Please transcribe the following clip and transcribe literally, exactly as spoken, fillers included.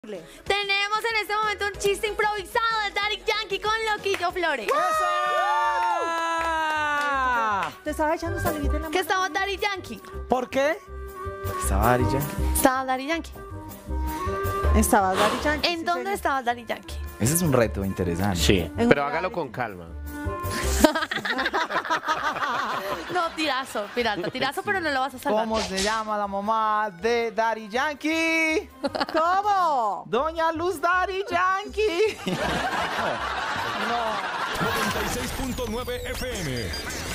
Tenemos en este momento un chiste improvisado de Daddy Yankee con Loquillo Flores. ¡Eso! Te estaba echando salivita en la ¿Qué mano. estaba Daddy Yankee? ¿Por qué? Estaba Daddy Yankee. Estaba Daddy Yankee. Estaba Daddy Yankee. ¿En sí, dónde señor. estaba Daddy Yankee? Ese es un reto interesante. Sí, En pero un hágalo reality. con calma. No, tirazo, pirata, tirazo, pero no lo vas a salvar. ¿Cómo se llama la mamá de Daddy Yankee? ¿Cómo? Doña Luz Daddy Yankee. noventa y seis punto nueve F M.